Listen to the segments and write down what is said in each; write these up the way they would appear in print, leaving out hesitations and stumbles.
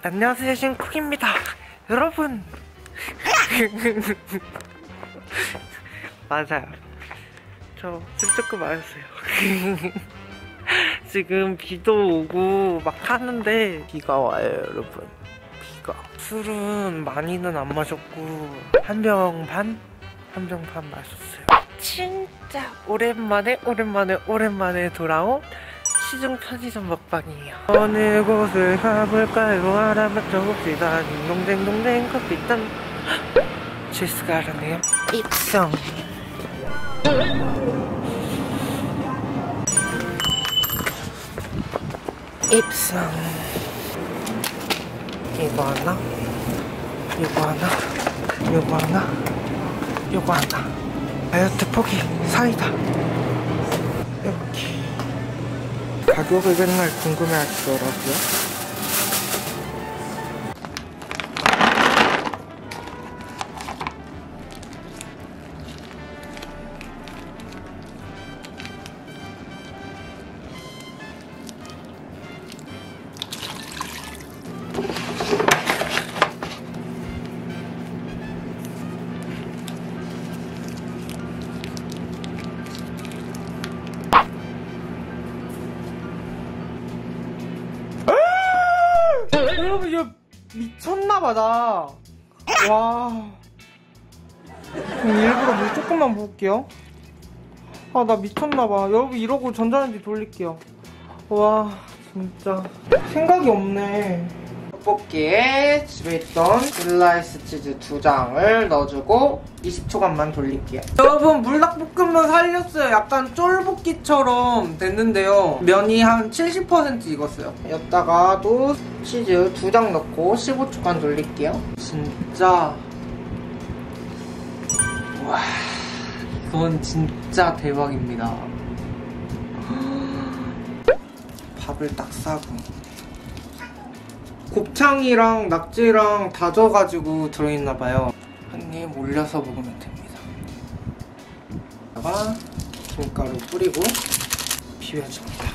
안녕하세요, 신쿡입니다. 여러분. 맞아요. 저 술 조금 마셨어요. 지금 비도 오고 막 하는데 비가 와요, 여러분. 비가. 술은 많이는 안 마셨고 한 병 반 마셨어요. 진짜 오랜만에 돌아온 시중 편의점 먹방이에요. 어느 곳을 가볼까요? 알아맞혀 봅시다. 딩동댕동댕 커피잔. 실수가 알았네요. 입성. 입성. 이거 하나, 이거 하나, 이거 하나, 이거 하나. 다이어트 포기 사이다. 이렇게. 가격을 맨날 궁금해하시더라고요. 여러분, 이거 미쳤나봐, 나. 와. 일부러 물 조금만 부을게요. 아, 나 미쳤나봐. 여러분, 이러고 전자레인지 돌릴게요. 와, 진짜. 생각이 없네. 떡볶이에 집에 있던 슬라이스 치즈 2장을 넣어주고 20초간만 돌릴게요. 여러분, 물닭볶음면 살렸어요. 약간 쫄볶이처럼 됐는데요. 면이 한 70% 익었어요. 여기다가도 치즈 2장 넣고 15초간 돌릴게요. 진짜. 와, 이건 진짜 대박입니다. 밥을 딱 싸고. 곱창이랑 낙지랑 다져가지고 들어있나봐요. 한 입 올려서 먹으면 됩니다. 여기다가 김가루 뿌리고 비벼줍니다.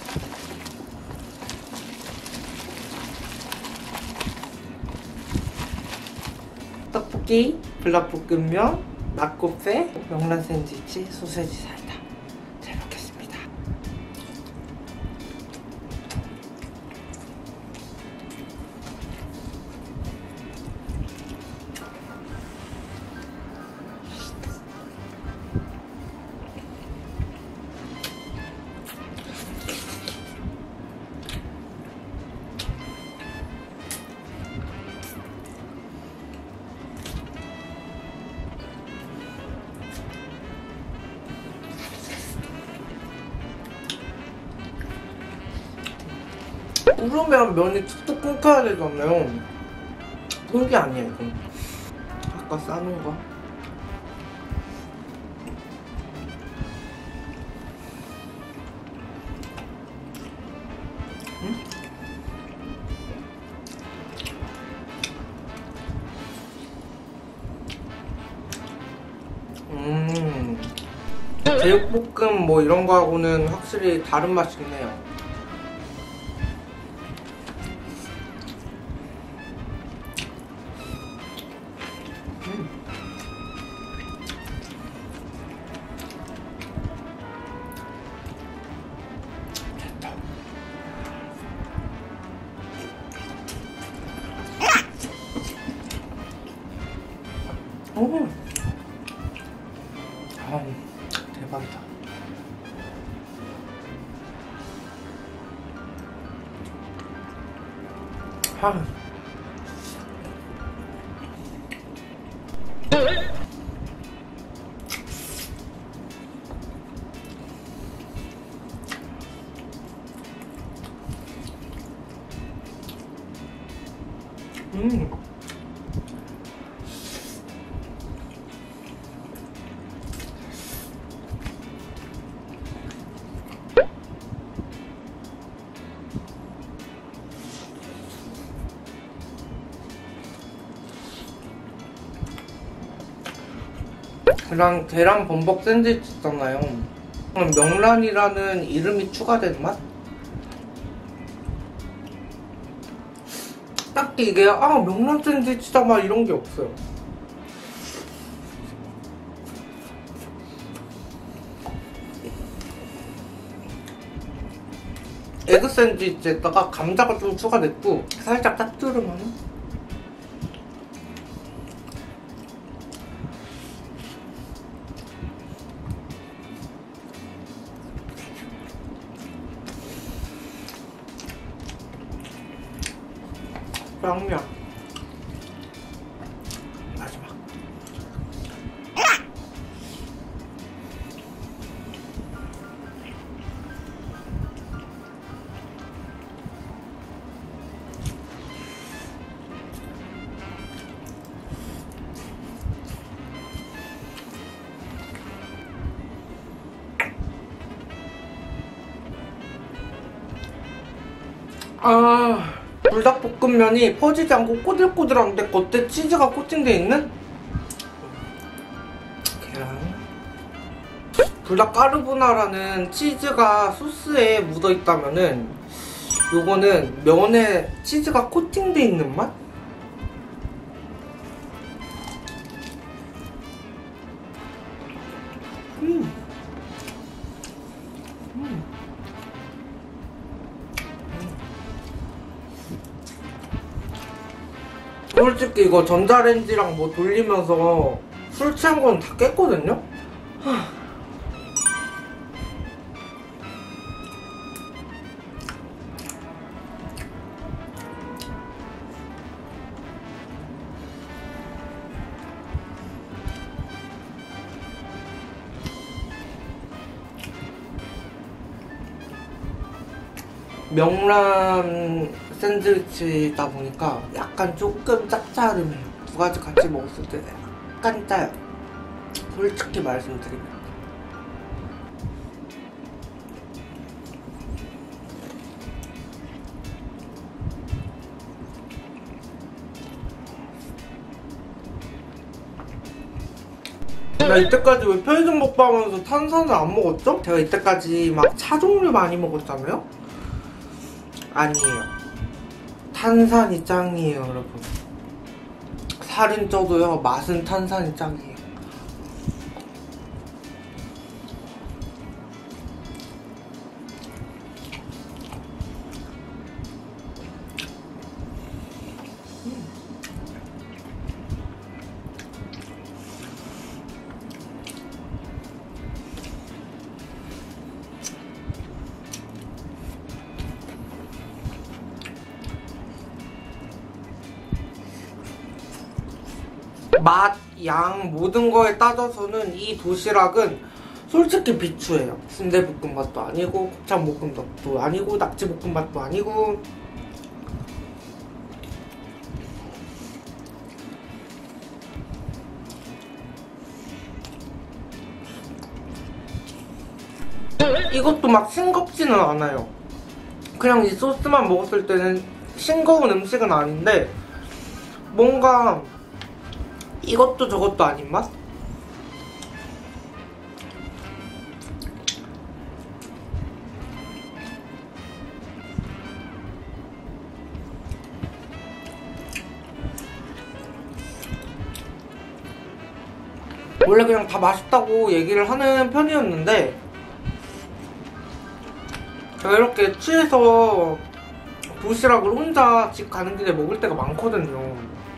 떡볶이, 불닭볶음면, 낙곱새, 명란 샌드위치, 소세지 사이다. 잘 먹겠습니다. 우르면 면이 툭툭 끊겨야 되잖아요. 그게 아니야, 이건. 아까 싸놓은 거. 제육볶음 뭐 이런 거하고는 확실히 다른 맛이긴 해요. 오. 아, 대박이다. 아. 그랑 계란 범벅 샌드위치 있잖아요. 명란이라는 이름이 추가된 맛? 딱히 이게 명란 샌드위치다 막 이런 게 없어요. 에그 샌드위치에다가 감자가 좀 추가됐고 살짝 짭조름한 양면 마지막. 불닭볶음면이 퍼지지 않고 꼬들꼬들한데 겉에 치즈가 코팅되어 있는 계란. 불닭 까르보나라는 치즈가 소스에 묻어있다면은 요거는 면에 치즈가 코팅되어 있는 맛? 솔직히 이거 전자레인지랑 뭐 돌리면서 술 취한 건 다 깼거든요? 명란 샌드위치다 보니까 약간 조금 짭짤해요. 두 가지 같이 먹었을 때 약간 짜요. 솔직히 말씀드리면. 나 이때까지 왜 편의점 먹방하면서 탄산을 안 먹었죠? 제가 이때까지 막 차 종류 많이 먹었잖아요? 아니에요. 탄산이 짱이에요, 여러분. 살은 쪄도요, 맛은 탄산이 짱이에요. 맛, 양, 모든 거에 따져서는 이 도시락은 솔직히 비추예요. 순대볶음밥도 아니고 곱창볶음밥도 아니고 낙지볶음밥도 아니고 이것도 막 싱겁지는 않아요. 그냥 이 소스만 먹었을 때는 싱거운 음식은 아닌데 뭔가 이것도 저것도 아닌 맛? 원래 그냥 다 맛있다고 얘기를 하는 편이었는데 제가 이렇게 취해서 도시락을 혼자 집 가는 길에 먹을 때가 많거든요.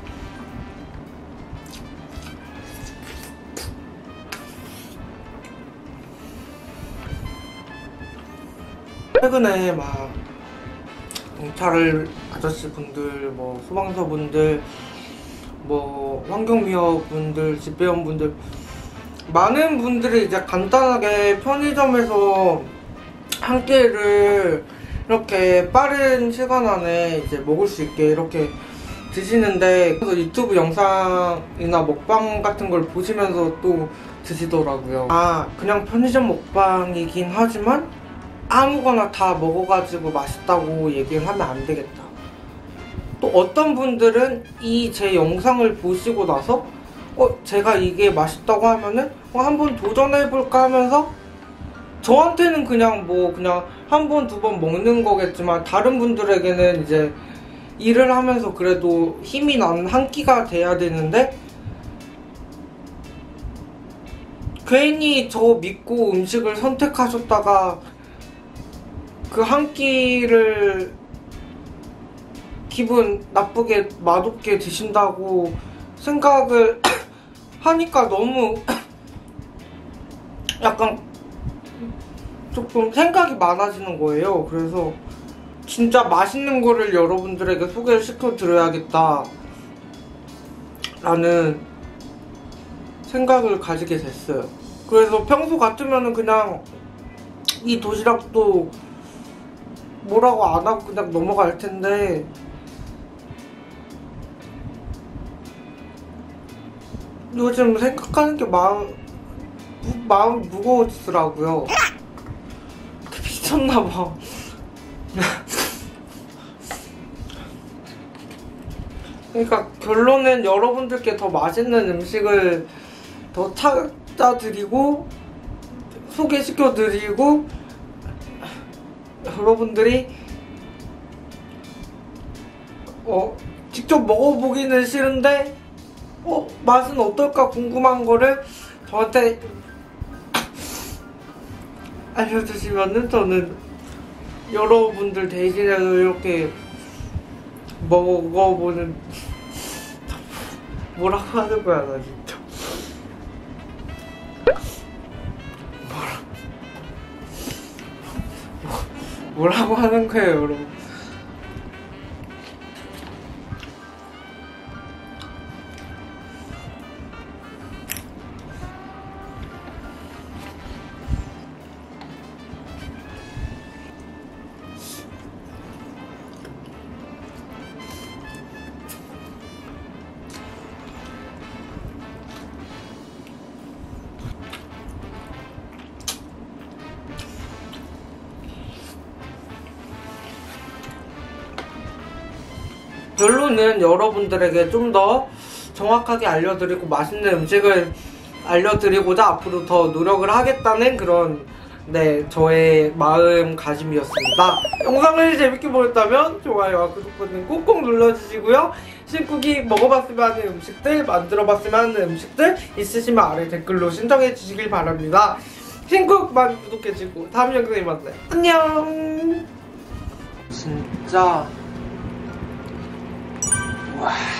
최근에 막 경찰 아저씨분들, 뭐 소방서분들, 뭐 환경미화분들, 집배원분들 많은 분들이 이제 간단하게 편의점에서 한 끼를 이렇게 빠른 시간 안에 이제 먹을 수 있게 이렇게 드시는데, 그래서 유튜브 영상이나 먹방 같은 걸 보시면서 또 드시더라고요. 그냥 편의점 먹방이긴 하지만 아무거나 다 먹어가지고 맛있다고 얘기를 하면 안 되겠다. 또 어떤 분들은 이 제 영상을 보시고 나서 제가 이게 맛있다고 하면은 한번 도전해볼까 하면서 저한테는 그냥 한 번, 두 번 먹는 거겠지만 다른 분들에게는 이제 일을 하면서 그래도 힘이 나는 한 끼가 돼야 되는데 괜히 저 믿고 음식을 선택하셨다가 그 한 끼를 기분 나쁘게 맛없게 드신다고 생각을 하니까 너무 약간 조금 생각이 많아지는 거예요. 그래서 진짜 맛있는 거를 여러분들에게 소개를 시켜드려야겠다 라는 생각을 가지게 됐어요. 그래서 평소 같으면은 그냥 이 도시락도 뭐라고 안 하고 그냥 넘어갈 텐데 요즘 생각하는 게 마음이 무거워지더라고요. 미쳤나봐. 그러니까 결론은 여러분들께 더 맛있는 음식을 더 찾아드리고 소개시켜드리고 여러분들이 직접 먹어보기는 싫은데 맛은 어떨까 궁금한 거를 저한테 알려주시면은 저는 여러분들 대신해서 이렇게 먹어보는 뭐라고 하는 거야 나 진짜 뭐라고 하는 거예요 여러분. 결론은 여러분들에게 좀 더 정확하게 알려드리고 맛있는 음식을 알려드리고자 앞으로 더 노력을 하겠다는 그런 저의 마음가짐이었습니다. 영상을 재밌게 보셨다면 좋아요와 구독 버튼 꾹꾹 눌러주시고요. 신쿡이 먹어봤으면 하는 음식들, 만들어봤으면 하는 음식들 있으시면 아래 댓글로 신청해 주시길 바랍니다. 신쿡 많이 구독해주시고 다음 영상에 만나요. 안녕. 진짜 와.